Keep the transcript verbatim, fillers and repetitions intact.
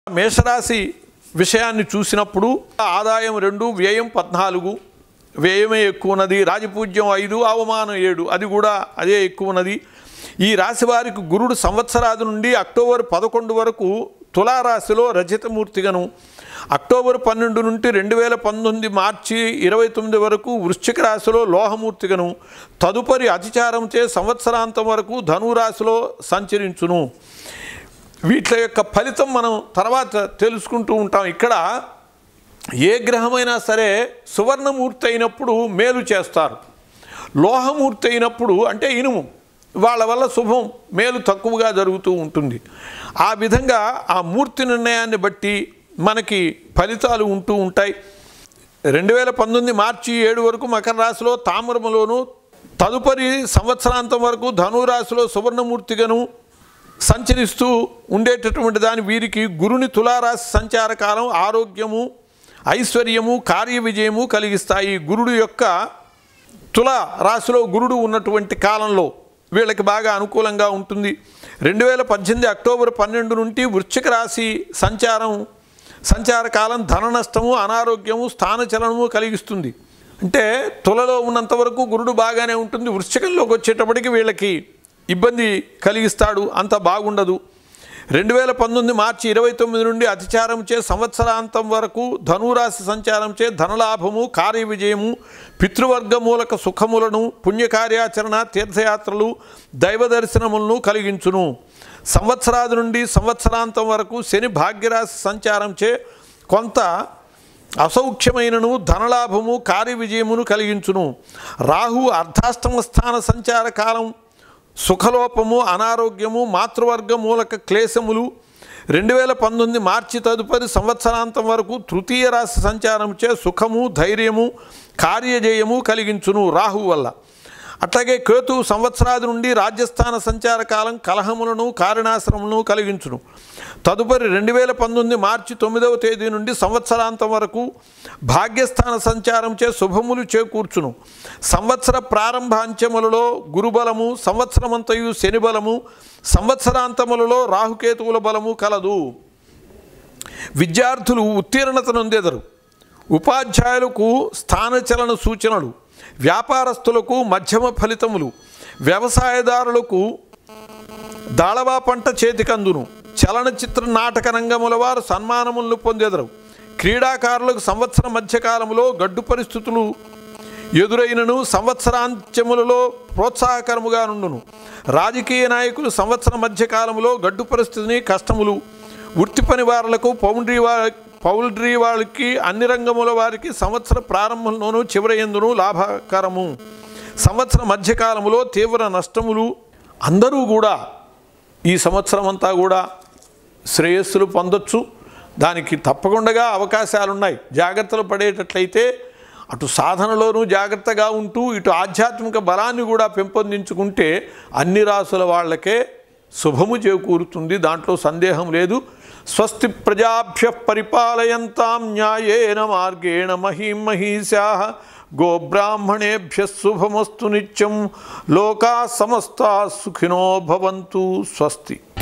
మేషరాశి విషయాన్ని చూసినప్పుడు ఆదాయం రెండు, వ్యయం పద్నాలుగు, వ్యయమే ఎక్కువ ఉన్నది. రాజపూజ్యం ఐదు, అవమానం ఏడు, అది కూడా అదే ఎక్కువ ఉన్నది. ఈ రాశి వారికి గురుడు సంవత్సరాది నుండి అక్టోబర్ పదకొండు వరకు తులారాశిలో రజతమూర్తిగాను, అక్టోబర్ పన్నెండు నుండి రెండు వేల పంతొమ్మిది మార్చి ఇరవై తొమ్మిది వరకు వృశ్చిక రాశిలో లోహమూర్తిగాను, తదుపరి అతిచారంచే సంవత్సరాంతం వరకు ధనురాశిలో సంచరించును. వీటి యొక్క ఫలితం మనం తర్వాత తెలుసుకుంటూ ఉంటాం. ఇక్కడ ఏ గ్రహమైనా సరే సువర్ణమూర్తి అయినప్పుడు మేలు చేస్తారు, లోహమూర్తి అయినప్పుడు అంటే ఇనుము వాళ్ళ వల్ల శుభం మేలు తక్కువగా జరుగుతూ ఉంటుంది. ఆ విధంగా ఆ మూర్తి నిర్ణయాన్ని బట్టి మనకి ఫలితాలు ఉంటూ ఉంటాయి. రెండు వేల పంతొమ్మిది మార్చి ఏడు వరకు మకర రాశిలో తామ్రములోను, తదుపరి సంవత్సరాంతం వరకు ధనురాశిలో సువర్ణమూర్తిగాను సంచరిస్తూ ఉండేటటువంటి దాని వీరికి గురుని తులారాశి సంచార కాలం ఆరోగ్యము, ఐశ్వర్యము, కార్య విజయము కలిగిస్తాయి. గురుడు యొక్క తుల రాశిలో గురుడు ఉన్నటువంటి కాలంలో వీళ్ళకి బాగా అనుకూలంగా ఉంటుంది. రెండు వేల పద్దెనిమిది అక్టోబర్ పన్నెండు నుండి వృశ్చిక రాశి సంచారం సంచార కాలం ధన నష్టము, అనారోగ్యము, స్థానచలనము కలిగిస్తుంది. అంటే తులలో ఉన్నంతవరకు గురుడు బాగానే ఉంటుంది, వృశ్చికంలోకి వచ్చేటప్పటికి వీళ్ళకి ఇబ్బంది కలిగిస్తాడు, అంత బాగుండదు. రెండు వేల పంతొమ్మిది మార్చి ఇరవై తొమ్మిది నుండి అతిచారంచే సంవత్సరాంతం వరకు ధనురాశి సంచారంచే ధనలాభము, కార్య విజయము, పితృవర్గ మూలక సుఖములను, పుణ్యకార్యాచరణ, తీర్థయాత్రలు, దైవ దర్శనములను కలిగించును. సంవత్సరాది నుండి సంవత్సరాంతం వరకు శని భాగ్యరాశి సంచారంచే కొంత అసౌఖ్యమైనను, ధనలాభము, కార్య విజయమును కలిగించును. రాహు అర్ధాష్టమ స్థాన సంచార కాలం సుఖలోపము, అనారోగ్యము, మాతృవర్గ మూలక క్లేశములు. రెండు వేల పంతొమ్మిది మార్చి తదుపరి సంవత్సరాంతం వరకు తృతీయ రాశి సంచారంచే సుఖము, ధైర్యము, కార్యజయము కలిగించును రాహు వల్ల. అట్లాగే కేతు సంవత్సరాది నుండి రాజ్యస్థాన సంచార కాలం కలహములను, కారణాశ్రములను కలిగించును. తదుపరి రెండు వేల పంతొమ్మిది మార్చి తొమ్మిదవ తేదీ నుండి సంవత్సరాంతం వరకు భాగ్యస్థాన సంచారంచే శుభములు చేకూర్చును. సంవత్సర ప్రారంభ అంచెములలో గురుబలము, సంవత్సరమంతయు శని బలము, సంవత్సరాంతములలో రాహుకేతువుల బలము కలదు. విద్యార్థులు ఉత్తీర్ణత నొందెదరు. ఉపాధ్యాయులకు స్థానచలన సూచనలు, వ్యాపారస్తులకు మధ్యమ ఫలితములు, వ్యవసాయదారులకు దాళవా పంట చేతికందును, చలనచిత్ర నాటక రంగముల వారు సన్మానములను పొందెదరు. క్రీడాకారులకు సంవత్సర మధ్యకాలములో గడ్డు పరిస్థితులు ఎదురైనను సంవత్సరాంత్యములలో ప్రోత్సాహకరముగా నుండును. రాజకీయ నాయకులు సంవత్సర మధ్యకాలంలో గడ్డు పరిస్థితిని, కష్టములు, వృత్తి పని వారులకు, పౌండ్రీ వారి పౌల్ట్రీ వాళ్ళకి, అన్ని రంగముల వారికి సంవత్సర ప్రారంభంలోనూ చివరి యందును లాభకరము. సంవత్సర మధ్యకాలంలో తీవ్ర నష్టములు. అందరూ కూడా ఈ సంవత్సరం అంతా కూడా శ్రేయస్సులు పొందొచ్చు. దానికి తప్పకుండా అవకాశాలు ఉన్నాయి. జాగ్రత్తలు పడేటట్లయితే అటు సాధనలోనూ జాగ్రత్తగా ఉంటూ ఇటు ఆధ్యాత్మిక బలాన్ని కూడా పెంపొందించుకుంటే అన్ని రాసుల వాళ్ళకే శుభము చేకూరుతుంది, దాంట్లో సందేహం లేదు. స్వస్తి ప్రజాభ్య పరిపాలయంతాం న్యాయేన మార్గేణ మహీం మహీశాః గోబ్రాహ్మణేభ్య శుభమస్తు నిత్యం. లోకా సమస్తా సుఖినో భవంతు. స్వస్తి.